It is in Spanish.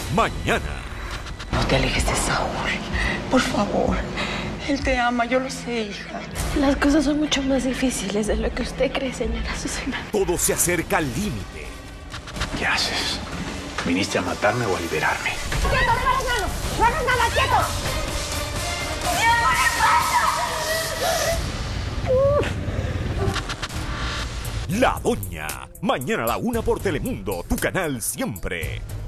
mañana. No te alejes de Saúl, por favor. Él te ama, yo lo sé, hija. Las cosas son mucho más difíciles de lo que usted cree, señora Susana. Todo se acerca al límite. ¿Qué haces? ¿Viniste a matarme o a liberarme? ¡Quieto, deja las manos! ¡No hagas nada, quieto! La Doña. Mañana a la 1 por Telemundo, tu canal siempre.